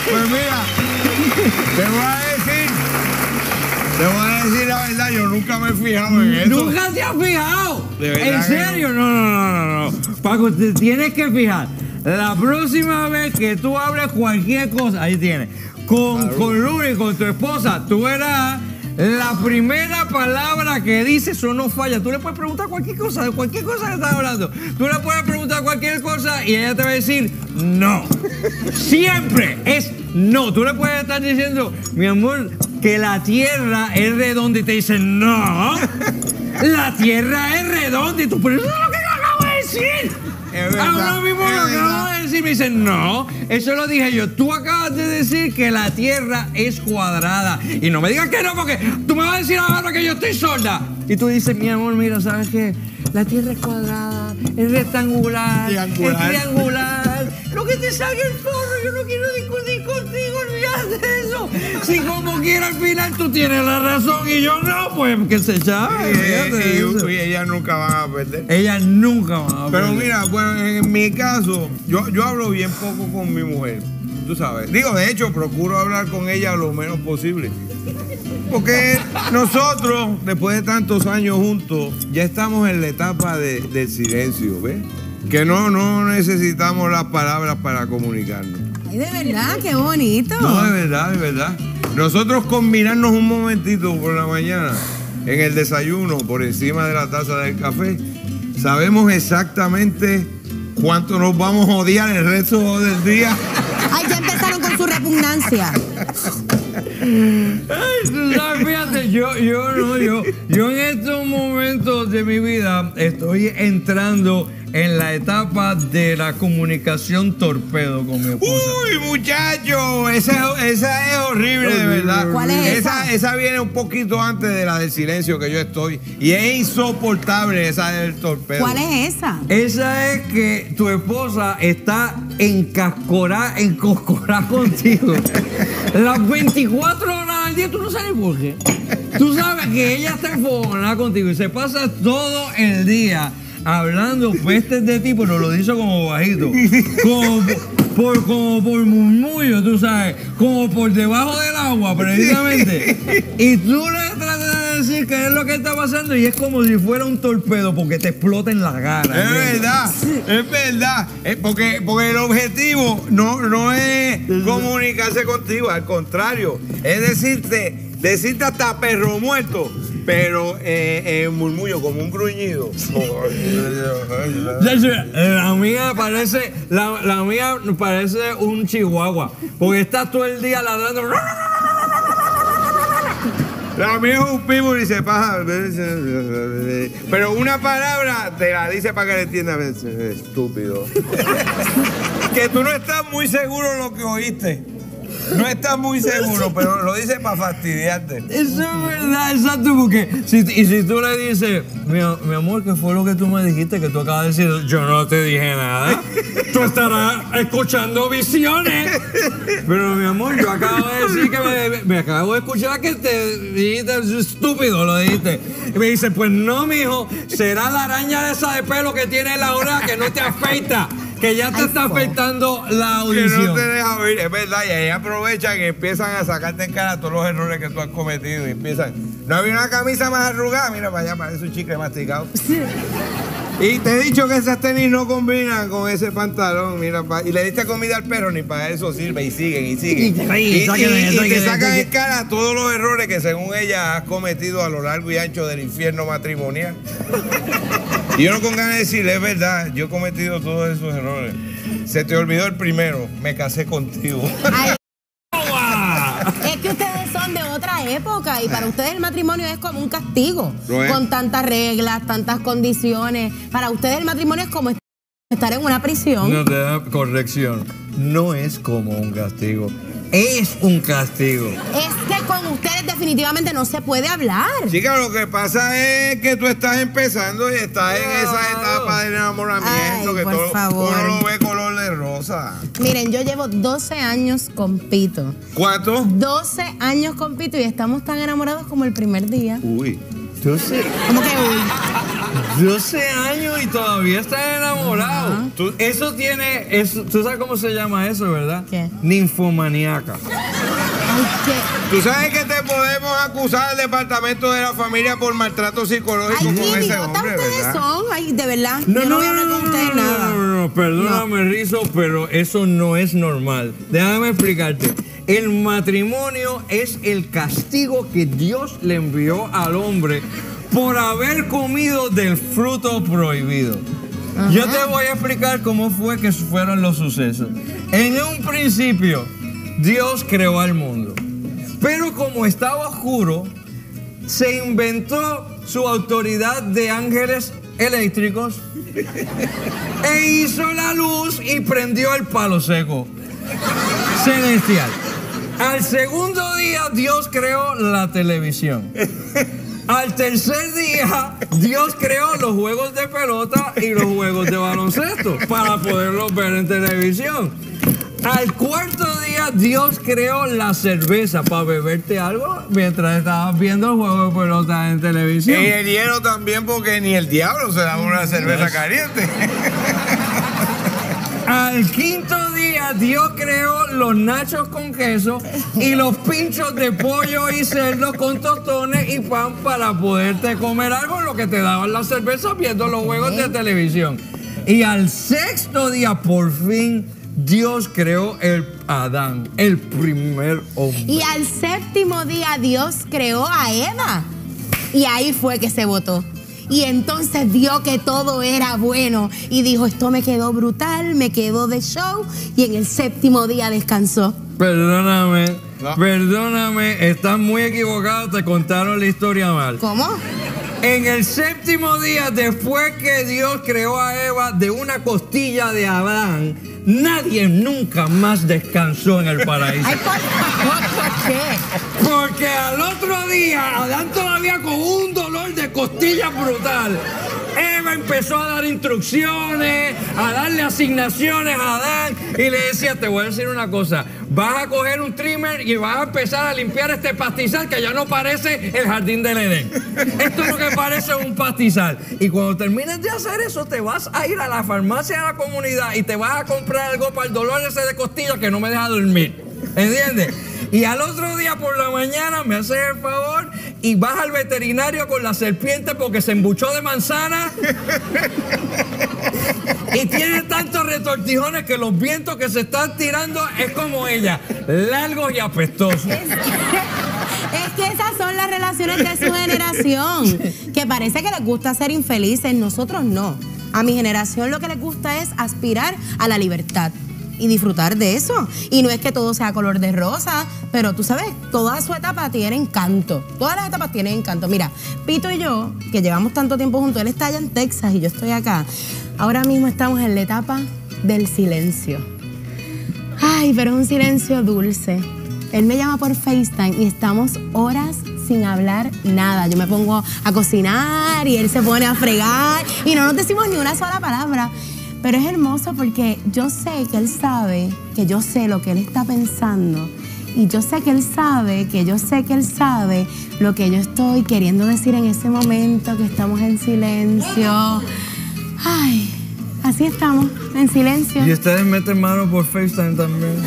Pues mira, te voy a decir la verdad, yo nunca me he fijado en eso. ¿Nunca te has fijado? De verdad ¿En que serio? No. Paco, te tienes que fijar. La próxima vez que tú hables cualquier cosa, ahí tienes, con Luli, con tu esposa, tú verás la primera palabra que dice, eso no falla. Tú le puedes preguntar cualquier cosa, de cualquier cosa que estás hablando. Tú le puedes preguntar cualquier cosa y ella te va a decir no. Siempre es no. Tú le puedes estar diciendo, mi amor, que la tierra es redonda y te dice no. La tierra es redonda y tú, pero eso es lo que yo acabo de decir. Ahora mismo lo acabo de decir, me dicen, no, eso lo dije yo. Tú acabas de decir que la tierra es cuadrada. Y no me digas que no, porque tú me vas a decir ahora que yo estoy sorda. Y tú dices, mi amor, mira, ¿sabes qué? La tierra es cuadrada, es rectangular, es triangular. Lo que te salga el forro, yo no quiero discutir contigo, olvídate de eso. Si como quiera al final tú tienes la razón y yo no, pues que se chave. Y ellas nunca van a perder. Ellas nunca van a perder. Pero mira, bueno, en mi caso, yo hablo bien poco con mi mujer, tú sabes. Digo, de hecho, procuro hablar con ella lo menos posible. Porque nosotros, después de tantos años juntos, ya estamos en la etapa del silencio, ¿ves? Que no necesitamos las palabras para comunicarnos. Ay, de verdad, qué bonito. No, de verdad. Nosotros combinarnos un momentito por la mañana en el desayuno por encima de la taza del café, sabemos exactamente cuánto nos vamos a odiar el resto del día. Ay, ya empezaron con su repugnancia. Ay, tú sabes, fíjate, yo en estos momentos de mi vida estoy entrando en la etapa de la comunicación torpedo con mi esposa. Uy, muchacho, esa es horrible, de verdad. ¿Cuál es esa? Esa viene un poquito antes de la del silencio que yo estoy. Y es insoportable esa del torpedo. ¿Cuál es esa? Esa es que tu esposa está encoscorada contigo. Las 24 horas al día, tú no sabes por qué. Tú sabes que ella está enfogonada contigo y se pasa todo el día hablando pestes de ti, pero lo dice como bajito. Como por murmullo, tú sabes. Como por debajo del agua, precisamente. Y tú le tratas de decir qué es lo que está pasando y es como si fuera un torpedo porque te explota en la cara. Es verdad. Porque el objetivo no es comunicarse contigo, al contrario. Es decirte hasta perro muerto. Pero murmullo, como un gruñido. La mía parece un chihuahua. Porque está todo el día ladrando. La mía es un pitbull y se pasa. Pero una palabra te la dice para que le entiendas. Estúpido. Que tú no estás muy seguro de lo que oíste. No estás muy seguro, pero lo dice para fastidiarte. Eso es verdad, exacto, porque si tú le dices, mi amor, ¿qué fue lo que tú me dijiste que tú acabas de decir? Yo no te dije nada. Tú estarás escuchando visiones. Pero mi amor, yo acabo de decir que me acabo de escuchar que te dijiste estúpido, lo dijiste. Y me dice, pues no, mijo, será la araña esa de pelo que tiene en la oreja que no te afeita. Que ya te está afectando la audición. Que no te deja oír, es verdad. Y ahí aprovechan y empiezan a sacarte en cara todos los errores que tú has cometido. Y empiezan, no había una camisa más arrugada, mira para allá, parece un chicle masticado. Y te he dicho que esas tenis no combinan con ese pantalón, mira, y le diste comida al perro, ni para eso sirve, y siguen. Y te sacan en cara todos los errores que según ella has cometido a lo largo y ancho del infierno matrimonial. Y yo no con ganas de decirle, es verdad, yo he cometido todos esos errores. Se te olvidó el primero, me casé contigo. Ay, es que ustedes son de otra época y para ustedes el matrimonio es como un castigo. Con tantas reglas, tantas condiciones. Para ustedes el matrimonio es como estar en una prisión. No te da corrección. No es como un castigo. Es un castigo. Es que con ustedes definitivamente no se puede hablar. Chica, lo que pasa es que tú estás empezando y estás en esa etapa del enamoramiento. Ay, que por todo favor. uno lo ve color de rosa. Miren, yo llevo 12 años con Pito. ¿Cuánto? 12 años con Pito y estamos tan enamorados como el primer día. Uy. Tú sí. ¿Cómo que uy? 12 años y todavía estás enamorado. ¿Tú sabes cómo se llama eso, verdad? ¿Qué? Ninfomaníaca. Ay, ¿qué? ¿Tú sabes que te podemos acusar al departamento de la familia por maltrato psicológico Ay, con qué ese idiotas hombre, ustedes verdad? son. Ay, de verdad. Yo no voy a hablar con ustedes nada. No, perdóname, Rizzo, pero eso no es normal. Déjame explicarte. El matrimonio es el castigo que Dios le envió al hombre por haber comido del fruto prohibido. Ajá. Yo te voy a explicar cómo fue que fueron los sucesos. En un principio, Dios creó al mundo. Pero como estaba oscuro, se inventó su autoridad de ángeles eléctricos e hizo la luz y prendió el palo seco celestial. Al segundo día, Dios creó la televisión. Al tercer día, Dios creó los juegos de pelota y los juegos de baloncesto para poderlos ver en televisión. Al cuarto día, Dios creó la cerveza para beberte algo mientras estabas viendo el juego de pelota en televisión. Y el hielo también, porque ni el diablo se da una cerveza caliente. Al quinto día, Dios creó los nachos con queso y los pinchos de pollo y cerdo con tostones y pan para poderte comer algo, lo que te daban las cervezas viendo los juegos de televisión. Y al sexto día, por fin, Dios creó el Adán, el primer hombre. Y al séptimo día Dios creó a Eva. Y ahí fue que se votó. Y entonces vio que todo era bueno y dijo, esto me quedó brutal, me quedó de show. Y en el séptimo día descansó. Perdóname, No. perdóname, estás muy equivocado, te contaron la historia mal. ¿Cómo? En el séptimo día, después que Dios creó a Eva de una costilla de Adán, nadie nunca más descansó en el paraíso. Ay, ¿por qué? Porque al otro día, Adán todavía con un dolor de costilla brutal. Eva empezó a dar instrucciones, a darle asignaciones a Adán y le decía, te voy a decir una cosa, vas a coger un trimmer y vas a empezar a limpiar este pastizal que ya no parece el jardín del Edén. Esto es lo que parece un pastizal. Y cuando termines de hacer eso, te vas a ir a la farmacia de la comunidad y te vas a comprar algo para el dolor ese de costilla que no me deja dormir. ¿Entiendes? Y al otro día por la mañana me haces el favor y vas al veterinario con la serpiente porque se embuchó de manzana y tiene tantos retortijones que los vientos que se están tirando es como ella, largos y apestosos. Es que esas son las relaciones de su generación, que parece que les gusta ser infelices, nosotros no. A mi generación lo que les gusta es aspirar a la libertad y disfrutar de eso. Y no es que todo sea color de rosa, pero tú sabes, toda su etapa tiene encanto. Todas las etapas tienen encanto. Mira, Pito y yo, que llevamos tanto tiempo juntos, él está allá en Texas y yo estoy acá. Ahora mismo estamos en la etapa del silencio. Ay, pero es un silencio dulce. Él me llama por FaceTime y estamos horas sin hablar nada. Yo me pongo a cocinar y él se pone a fregar y no nos decimos ni una sola palabra. Pero es hermoso porque yo sé que él sabe que yo sé lo que él está pensando. Y yo sé que él sabe que yo sé que él sabe lo que yo estoy queriendo decir en ese momento que estamos en silencio. Ay, así estamos, en silencio. Y ustedes meten mano por FaceTime también.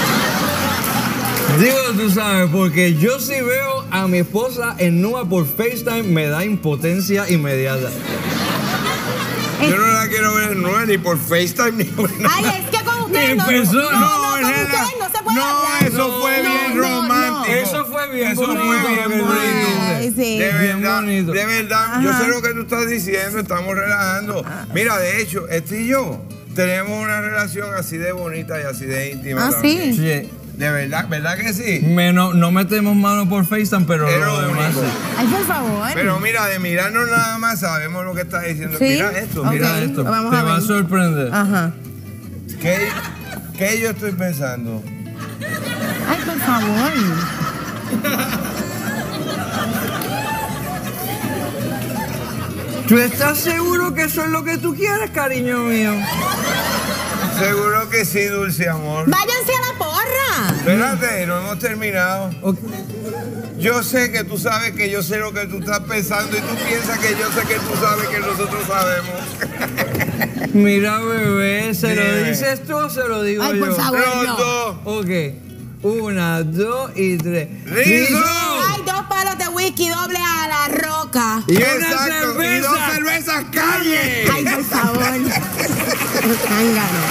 Digo, tú sabes, porque yo si veo a mi esposa en nua por FaceTime me da impotencia inmediata. Yo no la quiero ver nueva ni por FaceTime ni por nada. Ay, es que con ustedes no, Empezó, con nena, ustedes no se puede hablar. eso fue bien romántico. Eso fue bien Eso bonito. fue bien lo que tú bonito. dices. Ay, sí. De Bien verdad, bonito. de verdad, yo sé lo que tú estás diciendo, estamos relajando. Mira, de hecho, y yo tenemos una relación así de bonita y así de íntima. Ah, también. sí. Sí. De verdad, ¿verdad que sí? No metemos mano por FaceTime, pero Es lo lo demás único. sí. Ay, por favor. Pero mira, de mirarnos nada más sabemos lo que estás diciendo. Sí. Mira esto, Ok. mira Mira esto, Vamos te a va a ver. sorprender. Ajá. ¿Qué yo estoy pensando? Ay, por favor. ¿Tú estás seguro que eso es lo que tú quieres, cariño mío? Seguro que sí, dulce amor. Váyanse a la porra. Espérate, no hemos terminado. Yo sé que tú sabes que yo sé lo que tú estás pensando y tú piensas que yo sé que tú sabes que nosotros sabemos. Mira, bebé, ¿se lo dices tú o se lo digo yo? Ay, por favor, Los dos. Ok. 1, 2 y 3. ¡Rizzo! Hay 2 palos de whisky doble a la roca. Y una Exacto, cerveza. y 2 cervezas calle. Ay, por favor. Zángano.